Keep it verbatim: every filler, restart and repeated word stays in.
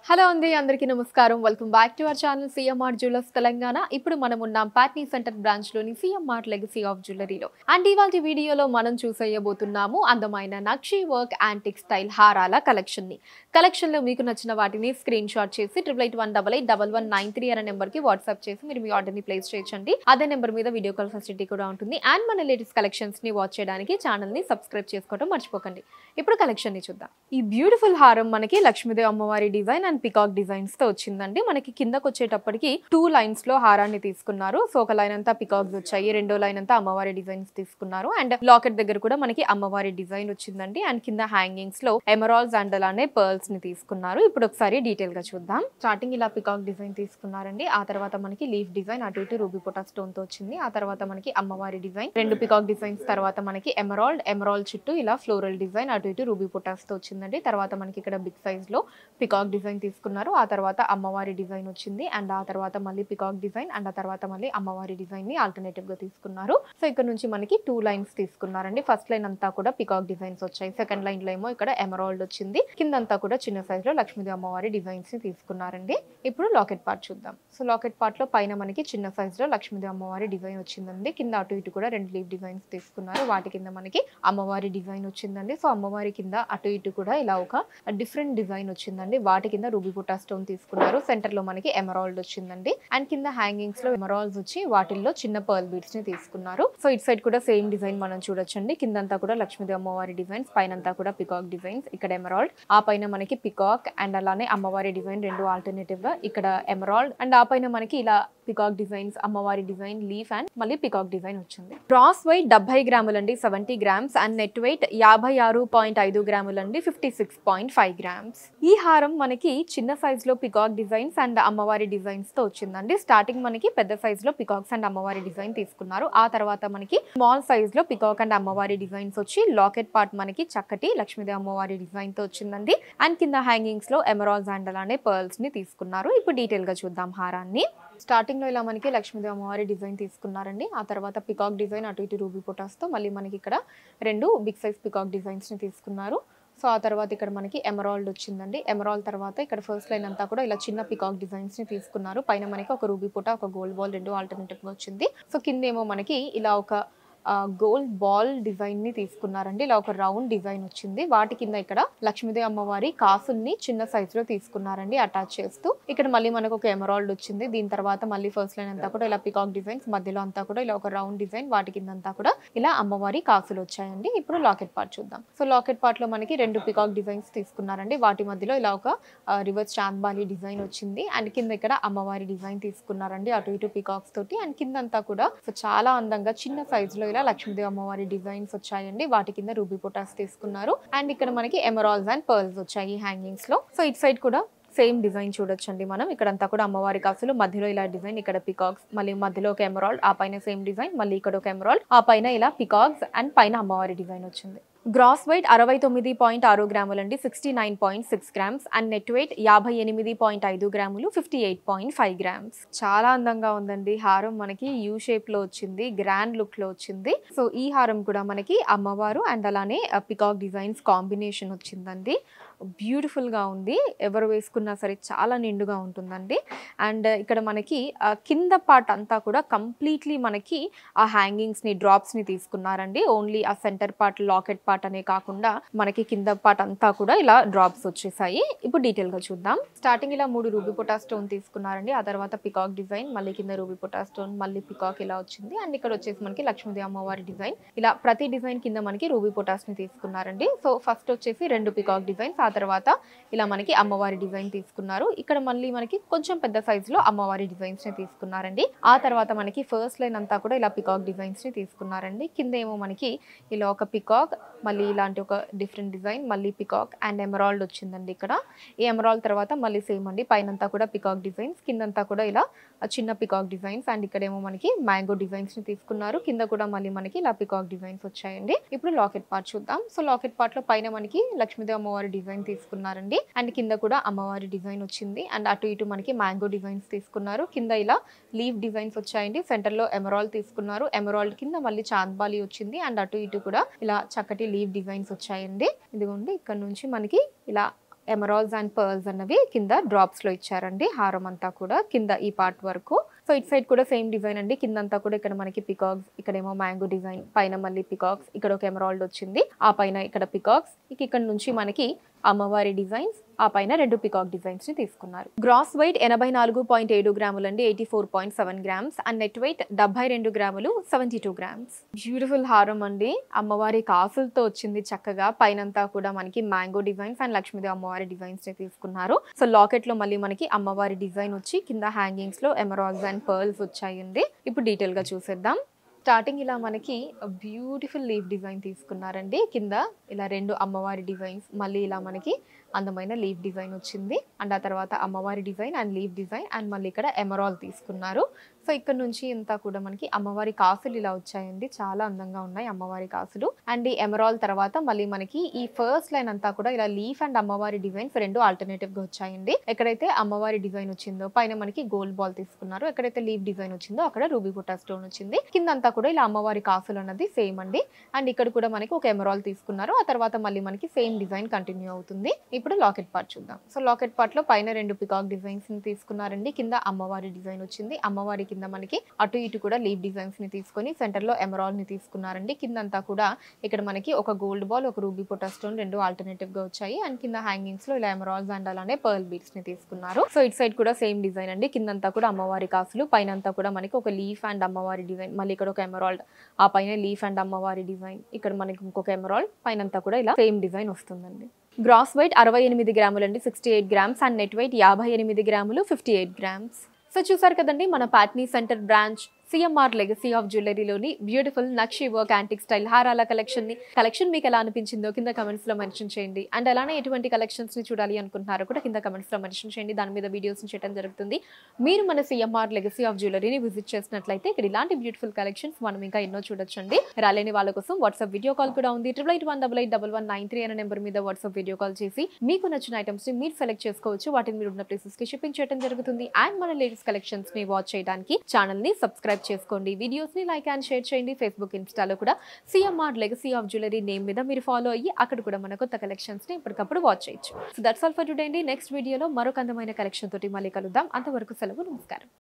Hello అండి అందరికీ నమస్కారం welcome back to our channel CMR jewellers Telangana. ఇప్పుడు మనం ఉన్నాం పాట్నీ సెంటర్ బ్రాంచ్ లోని సిఎంఆర్ లెగసీ ఆఫ్ జ్యువెలరీలో. అండ్ ఇవాళ వీడియోలో మనం చూసేయబోతున్నాము అందమైన నక్షి వర్క్ యాంటిక్ స్టైల్ హారాల కలెక్షన్ ని. కలెక్షన్ లో మీకు నచ్చిన వాటిని స్క్రీన్ షాట్ చేసి triple eight one double eight double one nine three అనే నెంబర్ కి వాట్సాప్ చేసి మీరు మీ ఆర్డర్ ని ప్లేస్ చేయొచ్చండి. అదే నెంబర్ మీద వీడియో కాల్ ఫెసిలిటీ కూడా ఉంటుంది. అండ్ మన లేటెస్ట్ కలెక్షన్స్ ని వాచ్ చేయడానికి ఛానల్ ని సబ్స్క్రైబ్ చేసుకోవడం మర్చిపోకండి. ఇప్పుడు కలెక్షన్ ని చూద్దాం. ఈ బ్యూటిఫుల్ హారం మనకి లక్ష్మీదేవి అమ్మవారి డిజైన్ అండ్ పికాక్ డిజైన్స్ తో వచ్చిందండి. మనకి కిందకు వచ్చేటప్పటికి టూ లైన్స్ లో హారాన్ని తీసుకున్నారు. సో ఒక లైన్ అంతా పికాక్స్ వచ్చాయి, రెండో లైన్ అంతా అమ్మవారి డిజైన్స్ తీసుకున్నారు. అండ్ లాకెట్ దగ్గర కూడా మనకి అమ్మవారి డిజైన్ వచ్చిందండి. అండ్ కింద హ్యాంగింగ్స్ లో ఎమరాల్డ్స్ అండ్ అలానే పర్ల్స్ ని తీసుకున్నారు. ఇప్పుడు ఒకసారి డీటెయిల్ గా చూద్దాం. స్టార్టింగ్ ఇలా పికాక్ డిజైన్ తీసుకున్నారండి. ఆ తర్వాత మనకి లీఫ్ డిజైన్ అటు ఇటు రూబీ పొటా స్టోన్ తో వచ్చింది. ఆ తర్వాత మనకి అమ్మవారి డిజైన్, రెండు పికాక్ డిజైన్స్ తర్వాత మనకి ఎమరాల్డ్ ఎమరాల్డ్ చుట్టూ ఇలా ఫ్లోరల్ డిజైన్ అటు ఇటు రూబీ పొటాస్ తో వచ్చిందండి. తర్వాత మనకి ఇక్కడ బిగ్ సైజ్ లో పికాక్ డిజైన్ తీసుకున్నారు. ఆ తర్వాత అమ్మవారి డిజైన్ వచ్చింది. అండ్ ఆ తర్వాత మళ్ళీ పికాక్ డిజైన్ అండ్ ఆ తర్వాత మళ్ళీ అమ్మవారి డిజైన్ ని ఆల్టర్నేటివ్ గా తీసుకున్నారు. సో ఇక్కడ నుంచి మనకి టూ లైన్స్ తీసుకున్నారండి. ఫస్ట్ లైన్ అంతా కూడా పికాక్ డిజైన్స్ వచ్చాయి. సెకండ్ లైన్ లో ఏమో ఇక్కడ ఎమరాల్డ్ వచ్చింది. కిందంతా కూడా చిన్న సైజ్ లో లక్ష్మీదేవి అమ్మవారి డిజైన్స్ ని తీసుకున్నారండి. ఇప్పుడు లాకెట్ పార్ట్ చూద్దాం. సో లాకెట్ పార్ట్ లో పైన మనకి చిన్న సైజ్ లో లక్ష్మీదేవి అమ్మవారి డిజైన్ వచ్చిందండి. కింద అటు ఇటు కూడా రెండు లీఫ్ డిజైన్స్ తీసుకున్నారు. వాటి కింద మనకి అమ్మవారి డిజైన్ వచ్చిందండి. సో అమ్మవారి కింద అటు ఇటు కూడా ఇలా ఒక డిఫరెంట్ డిజైన్ వచ్చిందండి. వాటి కింద రూబీ బుట్టా స్టోన్ తీసుకున్నారు. సెంటర్ లో మనకి ఎమరాల్డ్ వచ్చిందండి. అండ్ కింద హ్యాంగింగ్స్ లో ఎమరాల్డ్స్ వచ్చి వాటిల్లో చిన్న పర్ల్ బీడ్స్ ని తీసుకున్నారు. సో ఇట్ సైడ్ కూడా సేమ్ డిజైన్ మనం చూడొచ్చండి. కిందంతా కూడా లక్ష్మీదేవి అమ్మవారి డిజైన్స్, పైనంతా కూడా పికాక్ డిజైన్స్. ఇక్కడ ఎమరాల్డ్, ఆ పైన మనకి పికాక్ అండ్ అలానే అమ్మవారి డిజైన్ రెండు ఆల్టర్నేటివ్ గా ఇక్కడ ఎమరాల్డ్ అండ్ ఆ పైన మనకి ఇలా పికాక్ డిజైన్స్, అమ్మవారి డిజైన్, లీఫ్ అండ్ మళ్ళీ పికాక్ డిజైన్ వచ్చింది. గ్రాస్ వెయిట్ డెబ్బై గ్రాములండి, seventy grams. And net weight యాభై ఆరు పాయింట్ ఐదు గ్రాములండి, fifty six point five grams. ఈ హారం మనకి చిన్న సైజ్ లో పికాక్ డిజైన్స్ అండ్ అమ్మవారి డిజైన్స్ తో వచ్చిందండి. స్టార్టింగ్ మనకి పెద్ద సైజ్ లో పికాక్స్ అండ్ అమ్మవారి డిజైన్ తీసుకున్నారు. ఆ తర్వాత మనకి స్మాల్ సైజ్ లో పికాక్ అండ్ అమ్మవారి డిజైన్స్ వచ్చి లాకెట్ పార్ట్ మనకి చక్కటి లక్ష్మీదేవి అమ్మవారి డిజైన్ తో వచ్చిందండి. అండ్ కింద హ్యాంగింగ్స్ లో ఎమరాల్డ్స్ అండ్ అలానే పర్ల్స్ ని తీసుకున్నారు. ఇప్పుడు డీటెయిల్ గా చూద్దాం హారాన్ని. స్టార్టింగ్ లో ఇలా మనకి లక్ష్మీదేవి అమ్మవారి డిజైన్ తీసుకున్నారండి. ఆ తర్వాత పికాక్ డిజైన్ అటు ఇటు రూబీ పొటాస్ తో మళ్ళీ మనకి ఇక్కడ రెండు బిగ్ సైజ్ పికాక్ డిజైన్స్ ని తీసుకున్నారు. సో ఆ తర్వాత ఇక్కడ మనకి ఎమరాల్డ్ వచ్చిందండి. ఎమరాల్డ్ తర్వాత ఇక్కడ ఫస్ట్ లైన్ అంతా కూడా ఇలా చిన్న పికాక్ డిజైన్స్ ని తీసుకున్నారు. పైన మనకి ఒక రూబీ పొటా, ఒక గోల్డ్ బాల్ రెండు ఆల్టర్నేటివ్ గా వచ్చింది. సో కింద ఏమో మనకి ఇలా ఒక గోల్డ్ బాల్ డిజైన్ ని తీసుకున్నారండి. ఇలా ఒక రౌండ్ డిజైన్ వచ్చింది. వాటి కింద ఇక్కడ లక్ష్మీదేవి అమ్మవారి కాసుల్ని చిన్న సైజ్ లో తీసుకున్నారండి అటాచ్ చేస్తూ. ఇక్కడ మళ్ళీ మనకు ఒక ఎమరాల్డ్ వచ్చింది. దీని తర్వాత మళ్ళీ ఫస్ట్ లైన్ అంతా కూడా ఇలా పికాక్ డిజైన్స్, మధ్యలో అంతా కూడా ఇలా ఒక రౌండ్ డిజైన్, వాటి కింద అంతా కూడా ఇలా అమ్మవారి కాసులు వచ్చాయండి. ఇప్పుడు లాకెట్ పార్ట్ చూద్దాం. సో లాకెట్ పార్ట్ లో మనకి రెండు పికాక్ డిజైన్స్ తీసుకున్నారండి. వాటి మధ్యలో ఇలా ఒక రివర్స్ చాంబాలి డిజైన్ వచ్చింది. అండ్ కింద ఇక్కడ అమ్మవారి డిజైన్ తీసుకున్నారండి అటు ఇటు పికాక్స్ తోటి. అండ్ కిందంతా కూడా సో చాలా అందంగా చిన్న సైజ్ లో ఇలా లక్ష్మీదేవి అమ్మవారి డిజైన్స్ వచ్చాయండి. వాటి కింద రూబీ పొటాస్ తీసుకున్నారు. అండ్ ఇక్కడ మనకి ఎమరాల్డ్స్ అండ్ పర్ల్స్ వచ్చాయి హ్యాంగింగ్స్ లో. సో ఇట్ సైడ్ కూడా సేమ్ డిజైన్ చూడొచ్చండి మనం. ఇక్కడంతా కూడా అమ్మవారి కాసులు, మధ్యలో ఇలా డిజైన్, ఇక్కడ పికాక్స్, మళ్ళీ మధ్యలో ఒక ఎమరాల్డ్, ఆ పైన సేమ్ డిజైన్, మళ్ళీ ఇక్కడ ఒక ఎమరాల్డ్, ఆ పైన ఇలా పికాక్స్ అండ్ పైన అమ్మవారి డిజైన్ వచ్చింది. గ్రాస్ వెయిట్ అరవై తొమ్మిది పాయింట్ ఆరు గ్రాములండి, sixty nine point six grams. And net weight యాభై ఎనిమిది పాయింట్ ఐదు గ్రాములు, fifty eight point five grams. చాలా అందంగా ఉందండి హారం. మనకి యూ షేప్ లో వచ్చింది, గ్రాండ్ లుక్ లో వచ్చింది. సో ఈ హారం కూడా మనకి అమ్మవారు అండ్ అలానే పికాక్ డిజైన్స్ కాంబినేషన్ వచ్చిందండి. బ్యూటిఫుల్ గా ఉంది. ఎవరు వేసుకున్నా సరే చాలా నిండుగా ఉంటుందండి. అండ్ ఇక్కడ మనకి కింద పార్ట్ అంతా కూడా కంప్లీట్లీ మనకి ఆ హ్యాంగింగ్స్ ని, డ్రాప్స్ ని తీసుకున్నారండి. ఓన్లీ ఆ సెంటర్ పార్ట్ లాకెట్ పార్ట్ అనే కాకుండా మనకి కింద పార్ట్ అంతా కూడా ఇలా డ్రాప్స్ వచ్చేసాయి. ఇప్పుడు డీటెయిల్ గా చూద్దాం. స్టార్టింగ్ ఇలా మూడు రూబీ పొటా స్టోన్ తీసుకున్నారండి. ఆ తర్వాత పికాక్ డిజైన్, మళ్ళీ కింద రూబీ పొటా స్టోన్, మళ్ళీ పికాక్ ఇలా వచ్చింది. అండ్ ఇక్కడ వచ్చేసి మనకి లక్ష్మీదేవి అమ్మవారి డిజైన్. ఇలా ప్రతి డిజైన్ కింద మనకి రూబీ పొటాస్ ని తీసుకున్నారండి. సో ఫస్ట్ వచ్చేసి రెండు పికాక్ డిజైన్స్, ఆ తర్వాత ఇలా మనకి అమ్మవారి డిజైన్ తీసుకున్నారు. ఇక్కడ మళ్ళీ మనకి కొంచెం పెద్ద సైజ్ లో అమ్మవారి డిజైన్స్ ని తీసుకున్నారండి. ఆ తర్వాత మనకి ఫస్ట్ లైన్ అంతా కూడా ఇలా పికాక్ డిజైన్స్ ని తీసుకున్నారండి. కింద ఏమో మనకి ఇలా ఒక పికాక్, మళ్ళీ ఇలాంటి ఒక డిఫరెంట్ డిజైన్, మళ్ళీ పికాక్ అండ్ ఎమరాల్డ్ వచ్చిందండి. ఇక్కడ ఈ ఎమరాల్డ్ తర్వాత మళ్ళీ సేమ్ అండి, పైనంతా కూడా పికాక్ డిజైన్స్, కిందంతా కూడా ఇలా చిన్న పికాక్ డిజైన్స్. అండ్ ఇక్కడేమో మనకి మ్యాంగో డిజైన్స్ ని తీసుకున్నారు. కింద కూడా మళ్ళీ మనకి ఇలా పికాక్ డిజైన్స్ వచ్చాయండి. ఇప్పుడు లాకెట్ పార్ట్ చూద్దాం. సో లాకెట్ పార్ట్ లో పైన మనకి లక్ష్మీదేవి అమ్మవారి డిజైన్ తీసుకున్నారండి. అండ్ కింద కూడా అమ్మవారి డిజైన్ వచ్చింది. అండ్ అటు ఇటు మనకి మ్యాంగో డిజైన్స్ తీసుకున్నారు. కింద ఇలా లీవ్ డిజైన్స్ వచ్చాయండి. సెంటర్ లో ఎమరాల్డ్ తీసుకున్నారు. ఎమరాల్డ్ కింద మళ్ళీ చాంద్బాలి వచ్చింది. అండ్ అటు ఇటు కూడా ఇలా చక్కటి లీవ్ డిజైన్స్ వచ్చాయండి. ఇదిగోండి ఇక్కడ నుంచి మనకి ఇలా ఎమరాల్డ్స్ అండ్ పర్ల్స్ అన్నవి కింద డ్రాప్స్ లో ఇచ్చారండి. హారం అంతా కూడా కింద ఈ పార్ట్ వరకు. సో ఇట్ సైడ్ కూడా సేమ్ డిజైన్ అండి. కిందంతా కూడా ఇక్కడ మనకి పికాక్స్, ఇక్కడేమో మ్యాంగో డిజైన్, పైన మళ్ళీ పికాక్స్, ఇక్కడ ఒక ఎమరాల్డ్ వచ్చింది, ఆ పైన ఇక్కడ పికాక్స్, ఇక ఇక్కడ నుంచి మనకి అమ్మవారి డిజైన్స్, ఆ పైన రెండు పికాక్ డిజైన్స్ ని తీసుకున్నారు. గ్రాస్ వెయిట్ ఎనభై నాలుగు పాయింట్ ఏడు గ్రాములు అండి, eighty four point seven grams. And net weight డెబ్బై రెండు గ్రాములు, సెవెంటీ టూ గ్రామ్స్. బ్యూటిఫుల్ హారం అండి, అమ్మవారి కాసులతో వచ్చింది చక్కగా. పైనంతా కూడా మనకి మ్యాంగో డిజైన్స్ అండ్ లక్ష్మీదేవి అమ్మవారి డిజైన్స్ ని తీసుకున్నారు. సో లాకెట్ లో మళ్ళీ మనకి అమ్మవారి డిజైన్ వచ్చి కింద హ్యాంగింగ్స్ లో ఎమరాల్డ్స్ అండ్ పర్ల్స్ వచ్చాయండి. ఇప్పుడు డీటెయిల్ గా చూసేద్దాం. స్టార్టింగ్ ఇలా మనకి బ్యూటిఫుల్ లీఫ్ డిజైన్ తీసుకున్నారండి. కింద ఇలా రెండు అమ్మవారి డిజైన్స్, మళ్ళీ ఇలా మనకి అందమైన లీఫ్ డిజైన్ వచ్చింది. అండ్ ఆ తర్వాత అమ్మవారి design and leaf design and మళ్ళీ ఇక్కడ ఎమరాల్డ్ తీసుకున్నారు. సో ఇక్కడ నుంచి ఇంతా కూడా మనకి అమ్మవారి కాసులు ఇలా వచ్చాయండి. చాలా అందంగా ఉన్నాయి అమ్మవారి కాసులు. అండ్ ఈ ఎమరాల్డ్ తర్వాత మళ్ళీ మనకి ఈ ఫస్ట్ లైన్ అంతా కూడా ఇలా లీఫ్ అండ్ అమ్మవారి డిజైన్స్ రెండు ఆల్టర్నేటివ్ గా వచ్చాయండి. ఎక్కడైతే అమ్మవారి డిజైన్ వచ్చిందో పైన మనకి గోల్డ్ బాల్ తీసుకున్నారు, ఎక్కడైతే లీఫ్ డిజైన్ వచ్చిందో అక్కడ రూబీ బుట్టా స్టోన్ వచ్చింది. కిందంతా కూడా ఇలా అమ్మవారి కాసులు అన్నది సేమ్ అండి. అండ్ ఇక్కడ కూడా మనకి ఒక ఎమరాల్డ్ తీసుకున్నారు, ఆ తర్వాత మళ్ళీ మనకి సేమ్ డిజైన్ కంటిన్యూ అవుతుంది. ఇప్పుడు లాకెట్ పార్ట్ చూద్దాం. సో లాకెట్ పార్ట్ లో పైన రెండు పికాక్ డిజైన్స్ ని తీసుకున్నారండి. కింద అమ్మవారి డిజైన్ వచ్చింది. అమ్మవారి కింద మనకి అటు ఇటు కూడా లీఫ్ డిజైన్స్ ని తీసుకొని సెంటర్ లో ఎమరాల్డ్ ని తీసుకున్నారండి. కిందంతా కూడా ఇక్కడ మనకి ఒక గోల్డ్ బాల్, ఒక రూబీ పొటా స్టోన్ రెండు ఆల్టర్నేటివ్ గా వచ్చాయి. అండ్ కింద హ్యాంగింగ్స్ లో ఇలా ఎమరాల్డ్స్ అండ్ అలానే పర్ల్ బీడ్స్ ని తీసుకున్నారు. సో ఇట్ సైడ్ కూడా సేమ్ డిజైన్ అండి. కిందంతా కూడా అమ్మవారి కాసులు, పైన అంతా కూడా మనకి ఒక లీఫ్ అండ్ అమ్మవారి డిజైన్, మళ్ళీ ఇక్కడ ఒక ఎమరాల్డ్, ఆ పైన లీఫ్ అండ్ అమ్మవారి డిజైన్, ఇక్కడ మనకి ఇంకొక ఎమరాల్డ్, పైన అంతా కూడా ఇలా సేమ్ డిజైన్ వస్తుందండి. గ్రాస్ వెయిట్ అరవై ఎనిమిది గ్రాములు అండి, sixty eight grams. And net weight యాభై ఎనిమిది గ్రాములు, ఫిఫ్టీ ఎయిట్ గ్రామ్స్. సో చూసారు కదండి మన Patny center branch CMR legacy of జ్యువెలరీలోని బ్యూటిఫుల్ నక్షి వర్క్ యాంటిక్ స్టైల్ హారాల కలెక్షన్ ని కలెక్షన్ మీకు ఎలా అనిపించిందో కింద కమెంట్స్ లో మెన్షన్ చేయండి. అండ్ అలానే ఎటువంటి కలెక్షన్స్ ని చూడాలి అనుకుంటున్నారో కూడా కింద కమెంట్స్ లో మెన్షన్ చేయండి. దాని మీద వీడియోస్ చేయడం జరుగుతుంది. మీరు మన సిఎంఆర్ లెగసీ ఆఫ్ జ్యువెలరీని విజిట్ చేసినట్లయితే ఇక్కడ ఇలాంటి బ్యూటిఫుల్ కలెక్షన్స్ మనం ఇంకా ఎన్నో చూడొచ్చండి. రాలేని వాళ్ళ కోసం వాట్సాప్ వీడియో కాల్ కూడా ఉంది. Triple eight one double eight double one nine three అనే నెంబర్ మీద వాట్సాప్ వీడియో కాల్ చేసి మీకు నచ్చిన ఐటమ్స్ ని మీరు సెలెక్ట్ చేసుకోవచ్చు. వాటిని మీరు ఉన్న ప్లేసెస్ కి షిప్పింగ్ చేయడం జరుగుతుంది. అండ్ మన లేటెస్ట్ కలెక్షన్స్ ని వాచ్ చేయడానికి ఛానల్ ని సబ్స్క్రైబ్ చేసుకోండి. వీడియోస్ ని లైక్ అండ్ షేర్ చేయండి. ఫేస్బుక్, ఇన్స్టాలో కూడా CMR legacy of jewellery name మీద మీరు ఫాలో అయ్యి అక్కడ కూడా మన కొత్త కలెక్షన్స్ ని ఇప్పటికప్పుడు వాచ్ చేయొచ్చు. So that's all for today అండి. నెక్స్ట్ వీడియోలో మరొక అందమైన కలెక్షన్ తోటి మళ్ళీ కలుద్దాం. అంతవరకు సెలవు, నమస్కారం.